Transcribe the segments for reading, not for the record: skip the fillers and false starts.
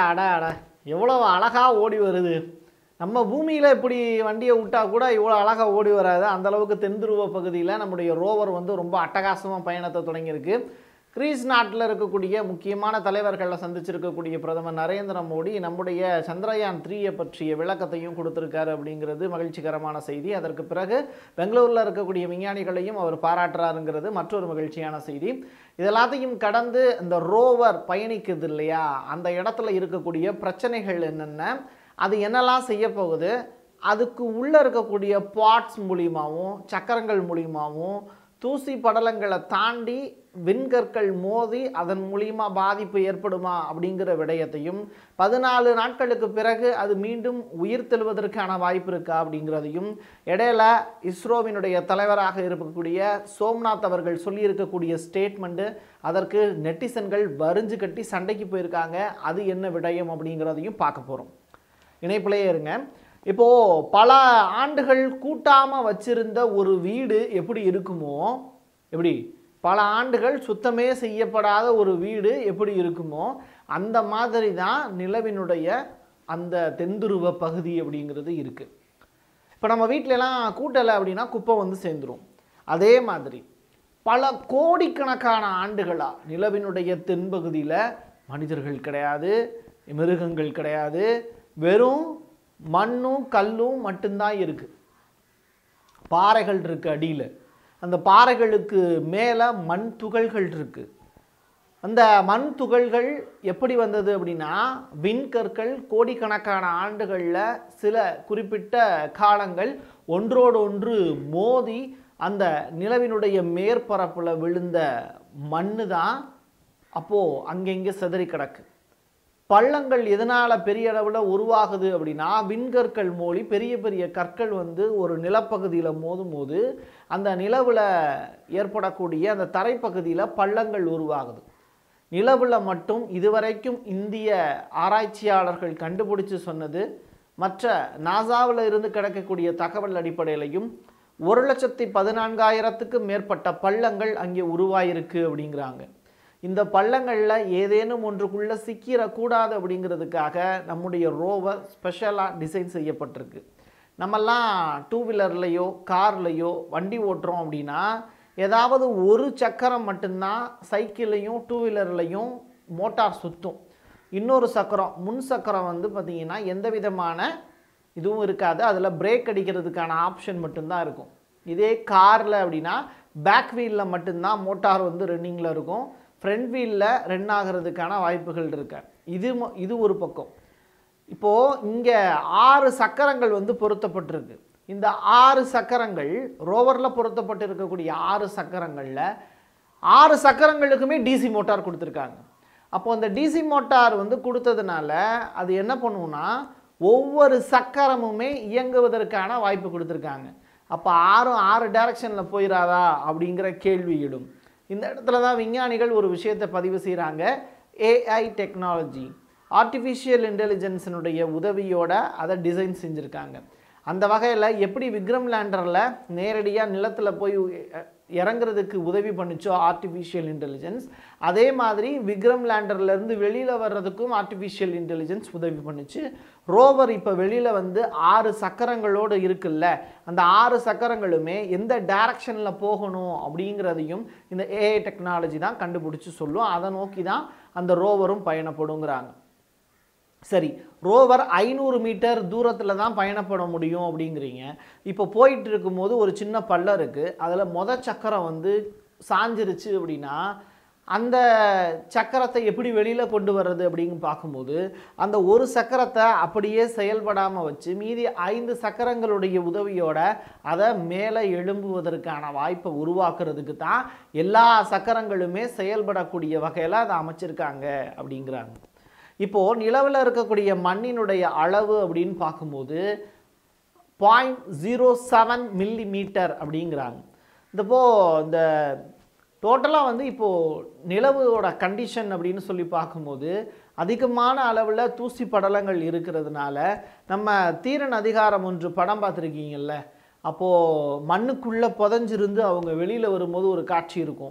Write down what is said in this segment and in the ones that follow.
அட அட எவ்வளவு அழகா ஓடி வருது. நம்ம பூமியில் இப்படி வண்டியை விட்டால் கூட இவ்வளோ அழகாக ஓடி வராது. அந்தளவுக்கு தென்துருவ பகுதியில் நம்முடைய ரோவர் வந்து ரொம்ப அட்டகாசமாக பயணத்தை தொடங்கியிருக்கு. கிரீஸ் நாட்டில் இருக்கக்கூடிய முக்கியமான தலைவர்களை சந்திச்சிருக்கக்கூடிய பிரதமர் நரேந்திர மோடி நம்முடைய சந்திரயான் 3 பற்றிய விளக்கத்தையும் கொடுத்துருக்காரு அப்படிங்கிறது மகிழ்ச்சிகரமான செய்தி. அதற்கு பிறகு பெங்களூரில் இருக்கக்கூடிய விஞ்ஞானிகளையும் அவர் பாராட்டுறாருங்கிறது மற்றொரு மகிழ்ச்சியான செய்தி. இதெல்லாத்தையும் கடந்து இந்த ரோவர் பயணிக்குது இல்லையா, அந்த இடத்துல இருக்கக்கூடிய பிரச்சனைகள் என்னென்ன, அது என்னெல்லாம் செய்ய போகுது, அதுக்கு உள்ளே இருக்கக்கூடிய பார்ட்ஸ் மூலியமாகவும் சக்கரங்கள் மூலியமாகவும் தூசி படலங்களை தாண்டி விண்கற்கள் மோதி அதன் மூலியமாக பாதிப்பு ஏற்படுமா அப்படிங்கிற விடயத்தையும் 14 நாட்களுக்கு பிறகு அது மீண்டும் உயிர் தெழுவதற்கான வாய்ப்பு இருக்கா அப்படிங்கிறதையும் இடையில இஸ்ரோவினுடைய தலைவராக இருக்கக்கூடிய சோம்நாத் அவர்கள் சொல்லியிருக்கக்கூடிய ஸ்டேட்மெண்ட்டு, அதற்கு நெட்டிசன்கள் வரிஞ்சு கட்டி சண்டைக்கு போயிருக்காங்க. அது என்ன விடயம் அப்படிங்கிறதையும் பார்க்க போகிறோம். இணைப்பிலேயே இருங்க. இப்போது பல ஆண்டுகள் கூட்டாமல் வச்சிருந்த ஒரு வீடு எப்படி இருக்குமோ, எப்படி பல ஆண்டுகள் சுத்தமே செய்யப்படாத ஒரு வீடு எப்படி இருக்குமோ அந்த மாதிரி தான் நிலவினுடைய அந்த தென்துருவ பகுதி அப்படிங்கிறது இருக்குது. இப்போ நம்ம வீட்டிலலாம் கூட்டலை அப்படின்னா குப்பை வந்து சேர்ந்துடும். அதே மாதிரி பல கோடிக்கணக்கான ஆண்டுகளாக நிலவினுடைய தென்பகுதியில் மனிதர்கள் கிடையாது, மிருகங்கள் கிடையாது, வெறும் மண்ணும் கல்லும் மட்டும்தான் இருக்குது. பாறைகள் இருக்குது அடியில், அந்த பாறைகளுக்கு மேலே மண் துகள்கள் இருக்குது. அந்த மண் துகள்கள் எப்படி வந்தது அப்படின்னா, விண்கற்கள் கோடிக்கணக்கான ஆண்டுகளில் சில குறிப்பிட்ட காலங்கள் ஒன்றோடு ஒன்று மோதி அந்த நிலவினுடைய மேற்பரப்பில் விழுந்த மண்ணு தான் அப்போது அங்கங்கே சிதறி கிடக்கு. பள்ளங்கள் எதனால் பெரிய அளவில் உருவாகுது அப்படின்னா, விண்கற்கள் மோதி பெரிய பெரிய கற்கள் வந்து ஒரு நிலப்பகுதியில் மோதும் போது அந்த நிலவில் ஏற்படக்கூடிய அந்த தரைப்பகுதியில் பள்ளங்கள் உருவாகுது. நிலவில் மட்டும் இதுவரைக்கும் இந்திய ஆராய்ச்சியாளர்கள் கண்டுபிடிச்சு சொன்னது, மற்ற நாசாவில் இருந்து கிடைக்கக்கூடிய தகவல் அடிப்படையிலையும் 1,14,000க்கும் மேற்பட்ட பள்ளங்கள் அங்கே உருவாயிருக்கு அப்படிங்கிறாங்க. இந்த பள்ளங்களில் ஏதேனும் ஒன்றுக்குள்ளே சிக்கிடக்கூடாது அப்படிங்கிறதுக்காக நம்முடைய ரோவர் ஸ்பெஷலாக டிசைன் செய்யப்பட்டிருக்கு. நம்மெல்லாம் 2 வீலர்லையோ கார்லையோ வண்டி ஓட்டுறோம் அப்படின்னா ஏதாவது ஒரு சக்கரம் மட்டும்தான் சைக்கிள்லையும் 2 வீலர்லையும் மோட்டார் சுற்றும். இன்னொரு சக்கரம், முன் சக்கரம் வந்து பார்த்திங்கன்னா எந்த விதமான இதுவும் இருக்காது. அதில் பிரேக் அடிக்கிறதுக்கான ஆப்ஷன் மட்டும்தான் இருக்கும். இதே காரில் அப்படின்னா பேக் வீலில் மட்டும்தான் மோட்டார் வந்து ரன்னிங்கில் இருக்கும். ஃப்ரண்ட் வீலில் ரன் ஆகிறதுக்கான வாய்ப்புகள் இருக்கு. இது ஒரு பக்கம். இப்போது இங்கே 6 சக்கரங்கள் வந்து பொருத்தப்பட்டிருக்கு. இந்த 6 சக்கரங்கள் ரோவரில் பொருத்தப்பட்டு இருக்கக்கூடிய 6 சக்கரங்களில் 6 சக்கரங்களுக்குமே டிசி மோட்டார் கொடுத்துருக்காங்க. அப்போது அந்த டிசி மோட்டார் வந்து கொடுத்ததுனால அது என்ன பண்ணுவோன்னா, ஒவ்வொரு சக்கரமுமே இயங்குவதற்கான வாய்ப்பு கொடுத்துருக்காங்க. அப்போ 6 டைரக்ஷனில் போயிடாதா அப்படிங்கிற கேள்வி இடும். இந்த இடத்துல தான் விஞ்ஞானிகள் ஒரு விஷயத்தை பதிவு செய்கிறாங்க. ஏஐ டெக்னாலஜி, ஆர்டிஃபிஷியல் இன்டெலிஜென்ஸினுடைய உதவியோட அதை டிசைன் செஞ்சுருக்காங்க. அந்த வகையில் எப்படி விக்ரம் லேண்டரில் நேரடியாக நிலத்தில் போய் இறங்குறதுக்கு உதவி பண்ணிச்சோ ஆர்டிஃபிஷியல் இன்டெலிஜென்ஸ், அதே மாதிரி விக்ரம் லேண்டர்லேருந்து வெளியில் வர்றதுக்கும் ஆர்டிஃபிஷியல் இன்டெலிஜென்ஸ் உதவி பண்ணிச்சு. ரோவர் இப்போ வெளியில் வந்து 6 சக்கரங்களோடு இருக்குல்ல, அந்த 6 சக்கரங்களுமே எந்த டைரக்ஷனில் போகணும் அப்படிங்கிறதையும் இந்த ஏஐ டெக்னாலஜி தான் கண்டுபிடிச்சி சொல்லும். அதை நோக்கி தான் அந்த ரோவரும் பயணப்படுங்கிறாங்க. சரி, ரோவர் 500 மீட்டர் தூரத்தில் தான் பயணப்பட முடியும் அப்படிங்கிறீங்க. இப்போ போயிட்டு இருக்கும்போது ஒரு சின்ன பள்ளம் இருக்குது, அதில் சக்கரம் வந்து சாஞ்சிருச்சு அப்படின்னா அந்த சக்கரத்தை எப்படி வெளியில் கொண்டு வர்றது அப்படின்னு பார்க்கும்போது அந்த ஒரு சக்கரத்தை அப்படியே செயல்படாமல் வச்சு மீதி 5 சக்கரங்களுடைய உதவியோட அதை மேலே எழும்புவதற்கான வாய்ப்பை உருவாக்குறதுக்கு தான் எல்லா சக்கரங்களுமே செயல்படக்கூடிய வகையில் அதை அமைச்சிருக்காங்க அப்படிங்கிறாங்க. இப்போது நிலவில் இருக்கக்கூடிய மண்ணினுடைய அளவு அப்படின்னு பார்க்கும்போது 0.07 மில்லிமீட்டர் அப்படிங்கிறாங்க. இந்த டோட்டலாக வந்து இப்போது நிலவோட கண்டிஷன் அப்படின்னு சொல்லி பார்க்கும்போது அதிகமான அளவில் தூசி படலங்கள் இருக்கிறதுனால, நம்ம தீரன் அதிகாரம் ஒன்று படம் பார்த்துருக்கீங்கல்ல, அப்போது மண்ணுக்குள்ளே புதஞ்சிருந்து அவங்க வெளியில் வரும்போது ஒரு காட்சி இருக்கும்.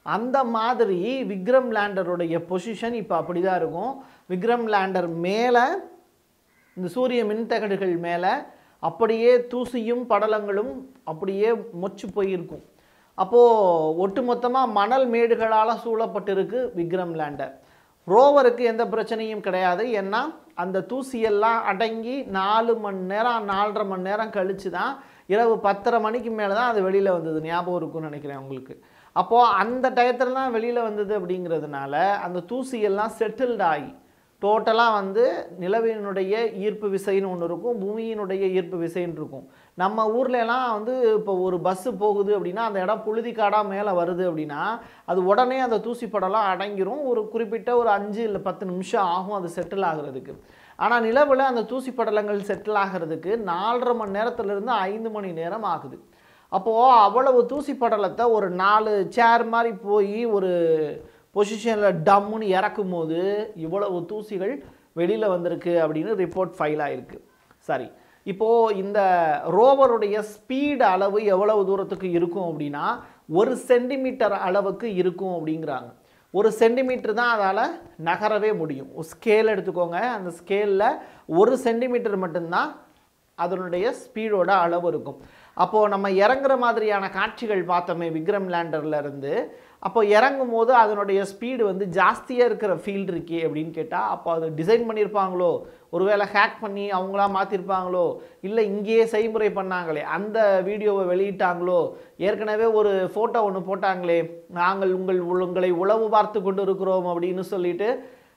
அந்த மாதிரி விக்ரம் லேண்டருடைய பொசிஷன் இப்போ அப்படி தான் இருக்கும். விக்ரம் லேண்டர் மேலே இந்த சூரிய மின்தகடுகள் மேலே அப்படியே தூசியும் படலங்களும் அப்படியே மொச்சு போயிருக்கும். அப்போது ஒட்டுமொத்தமாக மணல் மேடுகளால் சூழப்பட்டிருக்கு விக்ரம் லேண்டர். ரோவருக்கு எந்த பிரச்சனையும் கிடையாது. ஏன்னா அந்த தூசியெல்லாம் அடங்கி 4 மணி நேரம் 4.5 மணி நேரம் கழித்து தான் இரவு 10:30 மணிக்கு மேலே தான் அது வெளியில் வந்தது. ஞாபகம் இருக்குன்னு நினைக்கிறேன் உங்களுக்கு. அப்போது அந்த டயத்தில் தான் வெளியில் வந்தது. அப்படிங்கிறதுனால அந்த தூசியெல்லாம் செட்டில்ட் ஆகி டோட்டலாக வந்து நிலவினுடைய ஈர்ப்பு விசைன்னு ஒன்று இருக்கும், பூமியினுடைய ஈர்ப்பு விசைன்னு இருக்கும். நம்ம ஊர்லலாம் வந்து இப்போ ஒரு பஸ்ஸு போகுது அப்படின்னா அந்த இடம் புழுதிக்காடாக மேலே வருது அப்படின்னா அது உடனே அந்த தூசி படலாம் அடங்கிரும். ஒரு குறிப்பிட்ட ஒரு 5 இல்லை 10 நிமிஷம் ஆகும் அது செட்டில் ஆகிறதுக்கு. ஆனால் நிலவில் அந்த தூசி படலங்கள் செட்டில் ஆகிறதுக்கு 4.5 மணி நேரத்துலேருந்து 5 மணி நேரம் ஆகுது. அப்போது அவ்வளவு தூசி படலத்தை ஒரு 4 சேர் மாதிரி போய் ஒரு பொசிஷனில் டம்முன்னு இறக்கும் போது இவ்வளவு தூசிகள் வெளியில் வந்திருக்கு அப்படின்னு ரிப்போர்ட் ஃபைல் ஆகிருக்கு. சரி, இப்போது இந்த ரோவருடைய ஸ்பீடு அளவு எவ்வளவு தூரத்துக்கு இருக்கும் அப்படின்னா 1 சென்டிமீட்டர் அளவுக்கு இருக்கும் அப்படிங்கிறாங்க. 1 சென்டிமீட்டர் தான் அதால் நகரவே முடியும். ஒரு ஸ்கேல் எடுத்துக்கோங்க, அந்த ஸ்கேலில் 1 சென்டிமீட்டர் மட்டும்தான் அதனுடைய ஸ்பீடோட அளவு இருக்கும். அப்போது நம்ம இறங்குற மாதிரியான காட்சிகள் பார்த்தோமே விக்ரம் லேண்டர்லேருந்து, அப்போ இறங்கும் போது அதனுடைய ஸ்பீடு வந்து ஜாஸ்தியாக இருக்கிற ஃபீல்டு இருக்கே அப்படின்னு கேட்டால், அப்போ அது டிசைன் பண்ணியிருப்பாங்களோ, ஒருவேளை ஹேக் பண்ணி அவங்களா மாற்றிருப்பாங்களோ, இல்லை இங்கேயே செய்முறை பண்ணாங்களே அந்த வீடியோவை வெளியிட்டாங்களோ, ஏற்கனவே ஒரு ஃபோட்டோ ஒன்று போட்டாங்களே, நாங்கள் உங்களை உளவு பார்த்து கொண்டு இருக்கிறோம் அப்படின்னு சொல்லிட்டு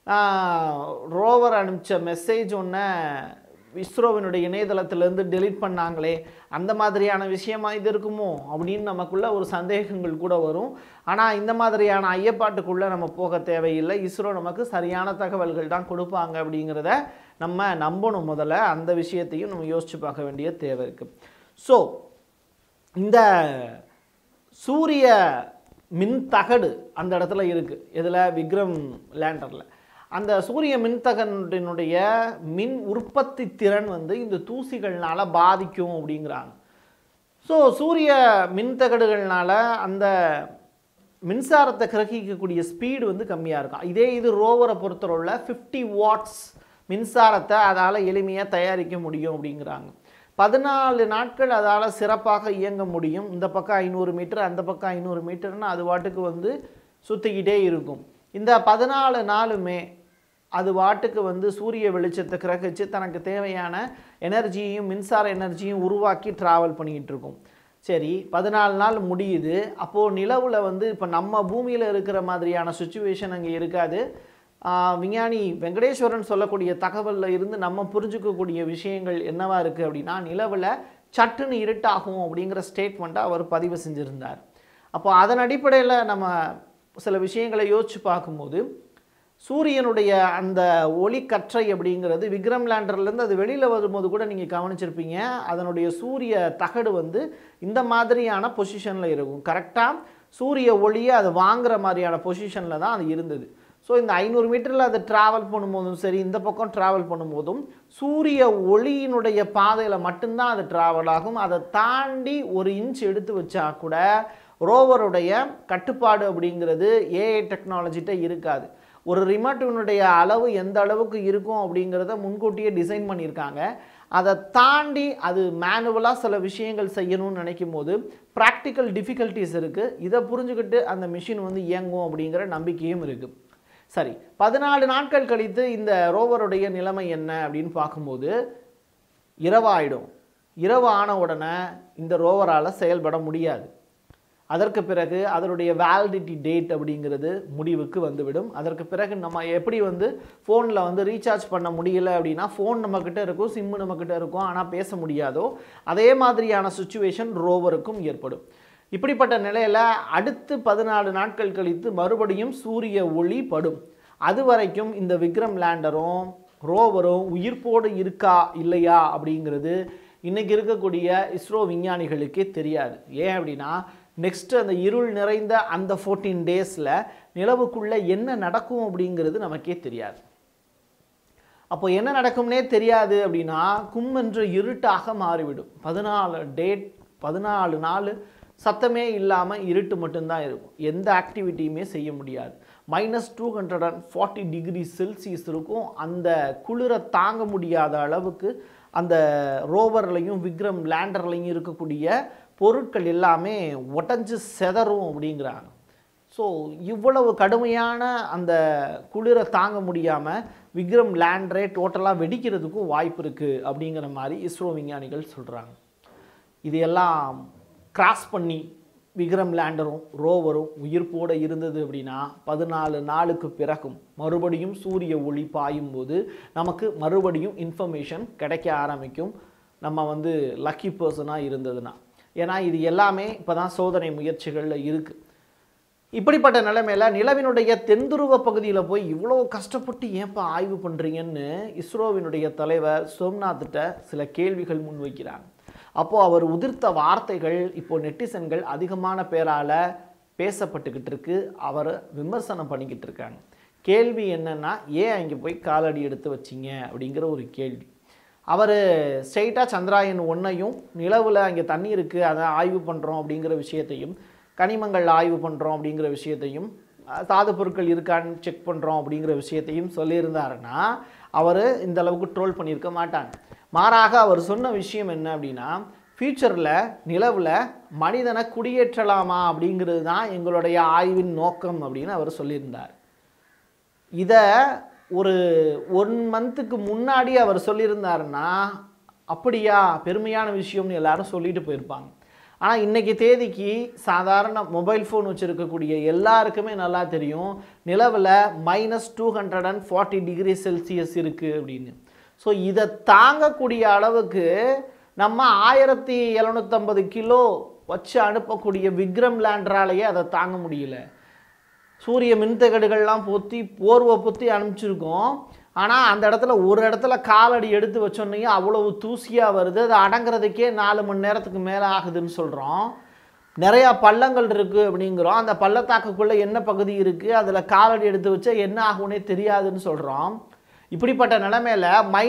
ரோவர் அனுப்பிச்ச மெசேஜ் ஒன்று இஸ்ரோவினுடைய இணையதளத்திலேருந்து டெலீட் பண்ணாங்களே, அந்த மாதிரியான விஷயமா இது இருக்குமோ அப்படின்னு நமக்குள்ள ஒரு சந்தேகங்கள் கூட வரும். ஆனால் இந்த மாதிரியான ஐயப்பாட்டுக்குள்ளே நம்ம போக தேவையில்லை. இஸ்ரோ நமக்கு சரியான தகவல்கள் தான் கொடுப்பாங்க அப்படிங்கிறத நம்ம நம்பணும். முதல்ல அந்த விஷயத்தையும் நம்ம யோசித்து பார்க்க வேண்டிய தேவை இருக்குது. ஸோ இந்த சூரிய மின்தகடு அந்த இடத்துல இருக்குது. இதில் விக்ரம் லேண்டரில் அந்த சூரிய மின்தகனுடைய மின் உற்பத்தி திறன் வந்து இந்த தூசிகள்னால பாதிக்கும் அப்படிங்கிறாங்க. ஸோ சூரிய மின்தகடுகள்னால அந்த மின்சாரத்தை கிரகிக்கக்கூடிய ஸ்பீடு வந்து கம்மியாக இருக்கும். இது ரோவரை பொறுத்தவரையில் 50 வாட்ஸ் மின்சாரத்தை அதால் எளிமையாக தயாரிக்க முடியும் அப்படிங்கிறாங்க. 14 நாட்கள் அதால் சிறப்பாக இயங்க முடியும். இந்த பக்கம் 500 மீட்டர், அந்த பக்கம் 500 மீட்டர்னு அது வாட்டுக்கு வந்து சுற்றிக்கிட்டே இருக்கும். இந்த 14 நாளுமே அது வாட்டுக்கு வந்து சூரிய வெளிச்சத்தை கிரகிச்சு தனக்கு தேவையான எனர்ஜியையும் மின்சார எனர்ஜியும் உருவாக்கி ட்ராவல் பண்ணிக்கிட்டு இருக்கும். சரி, 14 நாள் முடியுது. அப்போது நிலவில் வந்து இப்போ நம்ம பூமியில் இருக்கிற மாதிரியான சுச்சுவேஷன் அங்கே இருக்காது. விஞ்ஞானி வெங்கடேஸ்வரன் சொல்லக்கூடிய தகவலில் இருந்து நம்ம புரிஞ்சுக்கக்கூடிய விஷயங்கள் என்னவா இருக்குது அப்படின்னா, நிலவில் சட்டுன்னு இருட்டாகும் அப்படிங்கிற ஸ்டேட்மெண்ட்டை அவர் பதிவு செஞ்சுருந்தார். அப்போ அதன் அடிப்படையில் நம்ம சில விஷயங்களை யோசித்து பார்க்கும்போது சூரியனுடைய அந்த ஒளிக்கற்றை அப்படிங்கிறது விக்ரம் லேண்டர்லேருந்து அது வெளியில் வரும்போது கூட நீங்கள் கவனிச்சிருப்பீங்க, அதனுடைய சூரிய தகடு வந்து இந்த மாதிரியான பொசிஷனில் இருக்கும். கரெக்டாக சூரிய ஒளியை அது வாங்குகிற மாதிரியான பொசிஷனில் தான் அது இருந்தது. ஸோ இந்த 500 மீட்டரில் அது ட்ராவல் பண்ணும்போதும் சரி, இந்த பக்கம் ட்ராவல் பண்ணும்போதும் சூரிய ஒளியினுடைய பாதையில் மட்டும்தான் அது ட்ராவல் ஆகும். அதை தாண்டி 1 இன்ச் எடுத்து வச்சா கூட ரோவருடைய கட்டுப்பாடு அப்படிங்கிறது ஏஐ டெக்னாலஜிட்ட இருக்காது. ஒரு ரிமோட்டினுடைய அளவு எந்த அளவுக்கு இருக்கும் அப்படிங்கிறத முன்கூட்டியே டிசைன் பண்ணியிருக்காங்க. அதை தாண்டி அது மேனுவலாக சில விஷயங்கள் செய்யணும்னு நினைக்கும் போது ப்ராக்டிக்கல் டிஃபிகல்ட்டிஸ் இருக்குது. இதை புரிஞ்சுக்கிட்டு அந்த மிஷின் வந்து இயங்கும் அப்படிங்கிற நம்பிக்கையும் இருக்குது. சரி, 14 நாட்கள் கழித்து இந்த ரோவருடைய நிலைமை என்ன அப்படின்னு பார்க்கும்போது இரவாயிடும். இரவு ஆன உடனே இந்த ரோவரால் செயல்பட முடியாது. அதற்கு பிறகு அதனுடைய வேலிடிட்டி டேட் அப்படிங்கிறது முடிவுக்கு வந்துவிடும். அதற்கு பிறகு நம்ம எப்படி வந்து ஃபோனில் வந்து ரீசார்ஜ் பண்ண முடியல அப்படின்னா ஃபோன் நம்மக்கிட்ட இருக்கும், சிம்மு நம்மக்கிட்ட இருக்கும், ஆனால் பேச முடியாதோ அதே மாதிரியான சுச்சுவேஷன் ரோவருக்கும் ஏற்படும். இப்படிப்பட்ட நிலையில் அடுத்து 14 நாட்கள் கழித்து மறுபடியும் சூரிய ஒளி படும். அது வரைக்கும் இந்த விக்ரம் லேண்டரும் ரோவரும் உயிர்ப்போடு இருக்கா இல்லையா அப்படிங்கிறது இன்றைக்கி இருக்கக்கூடிய இஸ்ரோ விஞ்ஞானிகளுக்கே தெரியாது. ஏன் அப்படின்னா நெக்ஸ்ட்டு அந்த இருள் நிறைந்த அந்த 14 டேஸில் நிலவுக்குள்ளே என்ன நடக்கும் அப்படிங்கிறது நமக்கே தெரியாது. அப்போ என்ன நடக்கும்னே தெரியாது அப்படின்னா கும்மென்று இருட்டாக மாறிவிடும். 14 நாள் சத்தமே இல்லாமல் இருட்டு மட்டும்தான் இருக்கும். எந்த ஆக்டிவிட்டியுமே செய்ய முடியாது. -240 டிகிரி செல்சியஸ் இருக்கும். அந்த குளிரை தாங்க முடியாத அளவுக்கு அந்த ரோவர்லையும் விக்ரம் லேண்டர்லையும் இருக்கக்கூடிய பொருட்கள் எல்லாமே உடஞ்சி செதறும் அப்படிங்கிறாங்க. ஸோ இவ்வளவு கடுமையான அந்த குளிரை தாங்க முடியாமல் விக்ரம் லேண்டரே டோட்டலாக வெடிக்கிறதுக்கும் வாய்ப்பு இருக்குது அப்படிங்கிற மாதிரி இஸ்ரோ விஞ்ஞானிகள் சொல்கிறாங்க. இது எல்லாம் கிராஸ் பண்ணி விக்ரம் லேண்டரும் ரோவரும் உயிர்ப்போடு இருந்தது அப்படின்னா 14 நாளுக்கு பிறகும் மறுபடியும் சூரிய ஒளி பாயும் போது நமக்கு மறுபடியும் இன்ஃபர்மேஷன் கிடைக்க ஆரம்பிக்கும். நம்ம லக்கி பர்சனாக இருந்ததுன்னா. ஏன்னா இது எல்லாமே இப்போ தான் சோதனை முயற்சிகளில் இருக்குது. இப்படிப்பட்ட நிலைமையில் நிலவினுடைய தென்துருவ பகுதியில் போய் இவ்வளோ கஷ்டப்பட்டு ஏன்ப்பா ஆய்வு பண்ணுறீங்கன்னு இஸ்ரோவினுடைய தலைவர் சோம்நாத்திட்ட சில கேள்விகள் முன்வைக்கிறாங்க. அப்போது அவர் உதிர்த்த வார்த்தைகள் இப்போது நெட்டிசன்கள் அதிகமான பேரால் பேசப்பட்டுக்கிட்டு இருக்கு. அவர் விமர்சனம் பண்ணிக்கிட்டு இருக்காங்க. கேள்வி என்னென்னா, ஏன் அங்கே போய் காலடி எடுத்து வச்சிங்க அப்படிங்கிற ஒரு கேள்வி. அவர் ஸ்ட்ரெயிட்டாக சந்திராயன் 1ஐயும் நிலவில் அங்கே தண்ணி இருக்குது அதை ஆய்வு பண்ணுறோம் அப்படிங்கிற விஷயத்தையும், கனிமங்கள் ஆய்வு பண்ணுறோம் அப்படிங்கிற விஷயத்தையும், தாது பொருட்கள் இருக்கான்னு செக் பண்ணுறோம் அப்படிங்கிற விஷயத்தையும் சொல்லியிருந்தாருன்னா அவர் இந்த அளவுக்கு ட்ரோல் பண்ணியிருக்க மாட்டாங்க. மாறாக அவர் சொன்ன விஷயம் என்ன அப்படின்னா, ஃபியூச்சரில் நிலவில் மனிதனை குடியேற்றலாமா அப்படிங்கிறது தான் எங்களுடைய ஆய்வின் நோக்கம் அப்படின்னு அவர் சொல்லியிருந்தார். இதை ஒரு 1 மந்த்துக்கு முன்னாடி அவர் சொல்லியிருந்தாருன்னா அப்படியா பெருமையான விஷயம்னு எல்லாரும் சொல்லிட்டு போயிருப்பாங்க. ஆனால் இன்றைக்கி தேதிக்கு சாதாரண மொபைல் ஃபோன் வச்சுருக்கக்கூடிய எல்லாருக்குமே நல்லா தெரியும் நிலவில் -240 டிகிரி செல்சியஸ் இருக்குது அப்படின்னு. ஸோ இதை தாங்கக்கூடிய அளவுக்கு நம்ம 1750 கிலோ வச்சு அனுப்பக்கூடிய விக்ரம் லேண்டராலேயே அதை தாங்க முடியல. சூரிய மின்தகடுகள்லாம் பொத்தி போர்வை பொத்தி அனுப்பிச்சிருக்கோம். ஆனால் அந்த இடத்துல ஒரு இடத்துல காலடி எடுத்து வச்சோன்னே அவ்வளவு தூசியாக வருது. அது அடங்கிறதுக்கே 4 மணி நேரத்துக்கு மேலே ஆகுதுன்னு சொல்கிறோம். நிறையா பள்ளங்கள் இருக்குது அப்படிங்கிறோம். அந்த பள்ளத்தாக்குக்குள்ளே என்ன பகுதி இருக்குது, அதில் காலடி எடுத்து வச்சா என்ன ஆகும்னே தெரியாதுன்னு சொல்கிறோம். இப்படிப்பட்ட நிலைமையில்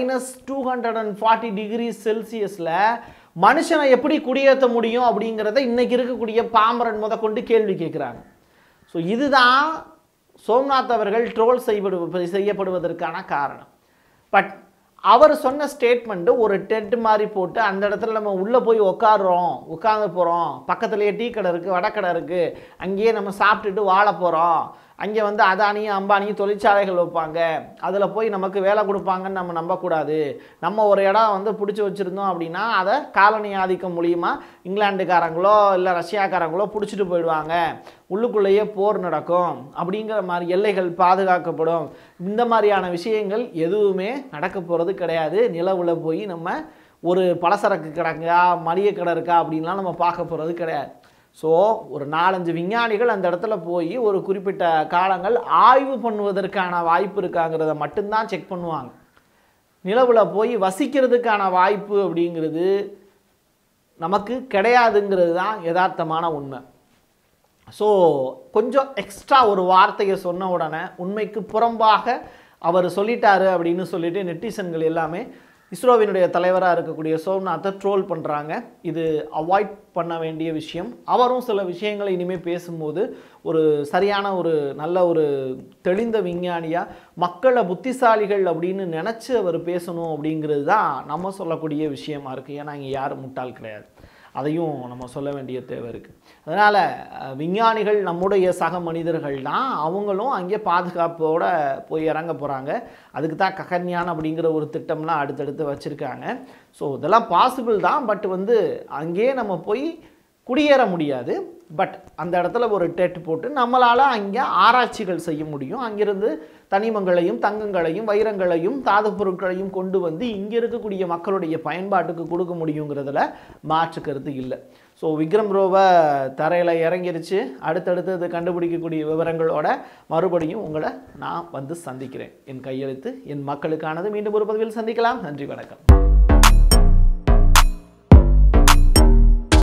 -240 டிகிரி செல்சியஸில் மனுஷனை எப்படி குடியேற்ற முடியும் அப்படிங்கிறத இன்றைக்கி இருக்கக்கூடிய பாமரன் முதற்கொண்டு கேள்வி கேட்குறாங்க. ஸோ இதுதான் சோம்நாத் அவர்கள் ட்ரோல் செய்யப்படுவதற்கான காரணம். பட் அவர் சொன்ன ஸ்டேட்மெண்ட்டு ஒரு டென்ட் மாதிரி போட்டு அந்த இடத்துல நம்ம உள்ளே போய் உட்காந்து போகிறோம், பக்கத்துலேயே டீ கடை இருக்குது, வடக்கடை இருக்குது, அங்கேயே நம்ம சாப்பிட்டுட்டு வாழ போகிறோம், அங்கே அதானியும் அம்பானியும் தொழிற்சாலைகள் வைப்பாங்க, அதில் போய் நமக்கு வேலை கொடுப்பாங்கன்னு நம்ம நம்பக்கூடாது. நம்ம ஒரு இடம் பிடிச்சி வச்சுருந்தோம் அப்படின்னா அதை காலனி ஆதிக்கம் மூலியமாக இங்கிலாந்துக்காரங்களோ இல்லை ரஷ்யாக்காரங்களோ பிடிச்சிட்டு போயிடுவாங்க, உள்ளுக்குள்ளேயே போர் நடக்கும், அப்படிங்கிற மாதிரி எல்லைகள் பாதுகாக்கப்படும். இந்த மாதிரியான விஷயங்கள் எதுவுமே நடக்க போகிறது கிடையாது. நிலவில் போய் நம்ம ஒரு பலசரக்கு கிடக்கா மளிகை கடை இருக்கா அப்படின்லாம் நம்ம பார்க்க போகிறது கிடையாது. ஸோ ஒரு 4-5 விஞ்ஞானிகள் அந்த இடத்துல போய் ஒரு குறிப்பிட்ட காலங்கள் ஆய்வு பண்ணுவதற்கான வாய்ப்பு இருக்காங்கிறத மட்டும்தான் செக் பண்ணுவாங்க. நிலவில் போய் வசிக்கிறதுக்கான வாய்ப்பு அப்படிங்கிறது நமக்கு கிடையாதுங்கிறது தான் யதார்த்தமான உண்மை. ஸோ கொஞ்சம் எக்ஸ்ட்ரா ஒரு வார்த்தையை சொன்ன உடனே உண்மைக்கு புறம்பாக அவர் சொல்லிட்டாரு அப்படின்னு சொல்லிட்டு நெட்டிசன்கள் எல்லாமே இஸ்ரோவினுடைய தலைவராக இருக்கக்கூடிய சோம்நாத்தை ட்ரோல் பண்ணுறாங்க. இது அவாய்ட் பண்ண வேண்டிய விஷயம். அவரும் சில விஷயங்களை இனிமேல் பேசும்போது ஒரு சரியான ஒரு நல்ல ஒரு தெளிந்த விஞ்ஞானியாக மக்களை புத்திசாலிகள் அப்படின்னு நினச்சி அவர் பேசணும் அப்படிங்கிறது தான் நம்ம சொல்லக்கூடிய விஷயமா இருக்குது. ஏன்னா இங்கே யாரும் முட்டாள் கிடையாது, அதையும் நம்ம சொல்ல வேண்டிய தேவை இருக்குது. அதனால் விஞ்ஞானிகள் நம்முடைய சக மனிதர்கள் தான், அவங்களும் அங்கே பாதுகாப்போடு போய் இறங்க போகிறாங்க. அதுக்கு தான் ககன்யான் அப்படிங்கிற ஒரு திட்டம்லாம் அடுத்தடுத்து வச்சுருக்காங்க. ஸோ இதெல்லாம் பாசிபிள் தான். பட் அங்கேயே நம்ம போய் குடியேற முடியாது. பட் அந்த இடத்துல ஒரு டெட் போட்டு நம்மளால் அங்கே ஆராய்ச்சிகள் செய்ய முடியும். அங்கிருந்து தனிமங்களையும் தங்கங்களையும் வைரங்களையும் தாது பொருட்களையும் கொண்டு இங்கே இருக்கக்கூடிய மக்களுடைய பயன்பாட்டுக்கு கொடுக்க முடியுங்கிறதுல மாற்று கருத்து இல்லை. ஸோ விக்ரம் ரோவர் தரையில் இறங்கிருச்சு. அடுத்தடுத்து இது கண்டுபிடிக்கக்கூடிய விவரங்களோட மறுபடியும் உங்களை நான் சந்திக்கிறேன். என் கையெழுத்து என் மக்களுக்கானது. மீண்டும் ஒரு பதிவில் சந்திக்கலாம். நன்றி, வணக்கம்.